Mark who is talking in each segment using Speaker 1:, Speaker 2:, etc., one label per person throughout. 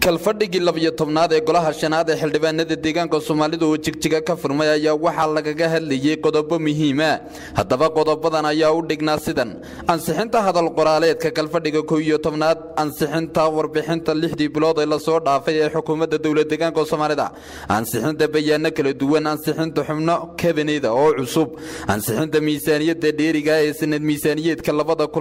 Speaker 1: Kalfadhigi 12aad ee golaha shanaad ee xildhibaanada deegaanka Soomaalidu oo Jigjiga ka furmay ayaa waxa lagaga hadlayay qodobo muhiim ah. Haddaba qodobadan ayaa u dhignaa sidan: ansixinta hadal qoraaleedka Kalfadhiga 11aad, ansixinta warbixinta 6 bilood ee la soo dhaafay ee xukuumadda dawladda deegaanka Soomaalida, ansixinta bayaano kala duwan, ansixinta xubno kabineed oo cusub, ansixinta miisaaniyadda dheeriga ee sanad miisaaniyaedka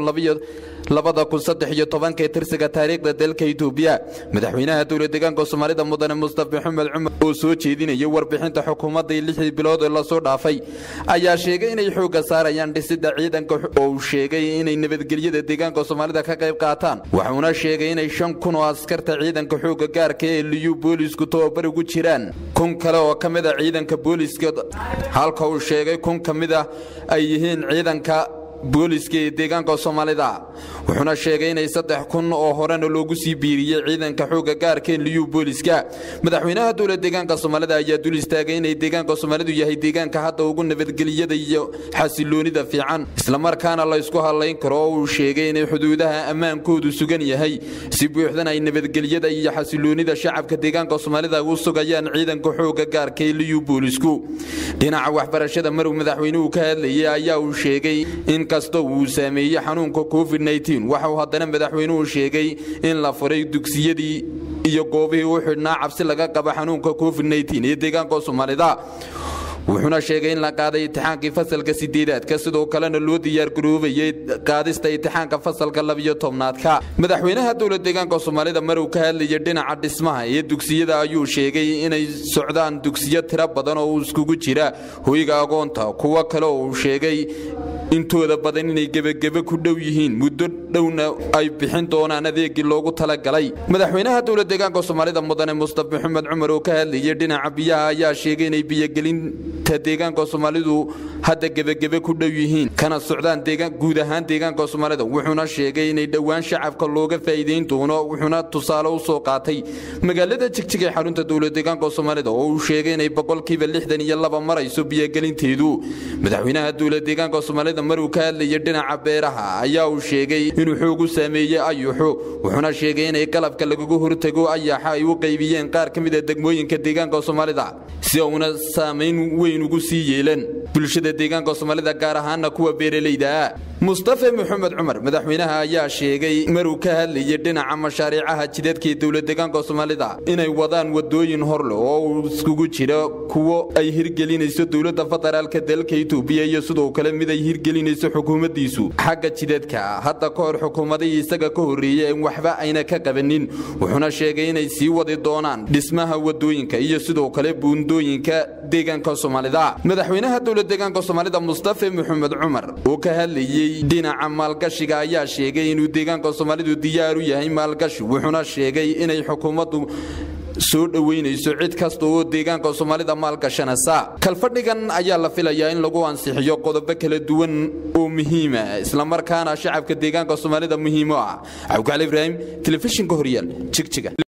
Speaker 1: 2013 ee tirsiga taariikhda dalka Itoobiya. madaxweynaha dawladda deegaanka Soomaalida mudane Mustafa Muhammad Umar oo soo jeedinaya warbixinta xukuumadda 6 bilood ee la soo dhaafay ayaa sheegay inay xooga saarayaan dhisidda ciidanka oo sheegay inay nabadgelyada deegaanka Soomaalida ka qayb qaataan. Wuxuuna sheegay inay 5,000 oo askarta ciidanka xooga gaarka ee liyu booliisku tababar ugu jiraan, 1,000 kale oo kamid ah ciidanka booliiska, halka uu sheegay 1,000 kamid ah ay yihiin ciidanka booliiska ee deegaanka Soomaalida. Wuxuuna sheegay inay 3,000 oo horena loogu sii biiriyay ciidanka xooga gaarka ee liyu booliiska. madaxweynaha dawladda deegaanka Soomaalida ayaa dul istaagay inay deegaanka Soomaalidu yahay deegaanka hadda ugu nabadgelyada iyo xasiloonida fiican, isla markaana la isku halayn karo oo uu sheegay inay xuduudaha ammaankoodu sugan yahay si buuxdan ay nabadgelyada iyo xasiloonida shacabka deegaanka Soomaalida u sugayaan ciidanka xooga gaarka ee liyu booliisku. dhinaca waxbarashada maruu madaxweynuhu ka hadlayay ayaa uu sheegay in kastoo uu saameeyay xanuunka COVID-19 waxa uu haddana madaxweynuhu sheegay in la furay dugsiyadii iyo goobihii u xidhnaa cabsi laga qaba xanuunka COVID-19 ee deegaanka Soomaalida. wuxuuna sheegay in la qaaday imtixaankii fasalka 8aadka sidoo kalena loo diyaar garoobayay qaadista imtixaanka fasalka 12aadka. madaxweynaha dawladda deegaanka Soomaalida maruu ka hadlayay dhinaca dhismaha ee dugsiyada ayuu sheegay inay socdaan dugsiyo tiro badan oo iskugu jira hoyga agoonta, kuwa kale oo uu sheegay intooda badan inay gebagebe ku dhow yihiin muddo dhowna ay bixin doonaan adeegii loogu talagalay. madaxweynaha dawladda deegaanka Soomaalida mudane Mustafa Muhammad Umar oo ka hadlayay dhinaca biyaha ayaa sheegay inay biyagelinta deegaanka Soomaalidu hadda gebagebe ku dhow yihiin kana socdaan guud ahaan deegaanka Soomaalida. wuxuuna sheegay inay dhawaan shacabka looga faa'iideyn doono. wuxuuna tusaale u soo qaatay magaalada Jigjiga ee xarunta dawladda deegaanka Soomaalida oo uu sheegay inay 62% marayso biyagelinteedu. madaxweynaha dawladda deegaanka Soomaalida maruu ka hadlayay dhinaca beeraha ayaa uu sheegay inuu xoog u saameeyay ayuxu. wuxuuna sheegay inay qalabka lagaga hortago ayaxa ay u qaybiyeen qaar kamid ah degmooyinka deegaanka Soomaalida si uuna saameyn weyn ugu sii yeelan bulshada deegaanka Soomaalida gaar ahaan kuwa beeraleyda ah. Mustafa Muhammad Umar madaxweynaha ayaa sheegay maruu ka hadlayay dhinaca mashaariicaha jidadka ee dawladda deegaanka Soomaalida inay wadaan wadooyin horle oo iskugu jira kuwa ay hirgelinayso dawladda federaalka dalka Itoobiya iyo sidoo kale mid ay hirgelinayso xukuumaddiisu xagga jidadka. hadda ka hor xukuumadii isaga ka horeeyay in waxba ayna ka qabanin. wuxuuna sheegay inay sii wadi doonaan dhismaha wadooyinka iyo sidoo kale buundooyinka deegaanka Soomaalida. madaxweynaha dawladda deegaanka Soomaalida Mustafa Muhammad Umar oo ka hadlayay dhinaca maalgashiga ayaa sheegay inuu deegaanka Soomaalidu diyaar u yahay maalgashi. wuxuuna sheegay inay xukuumaddu soo dhaweynayso cid kasta oo deegaanka Soomaalida maalgashanaysa. kalfadhigan ayaa la filayaa in lagu ansixiyo qodobo kala duwan oo muhiim ah, isla markaana shacabka deegaanka Soomaalida muhiim u ah. Abdul Ibrahim, telefishinka Horyal, Jigjiga.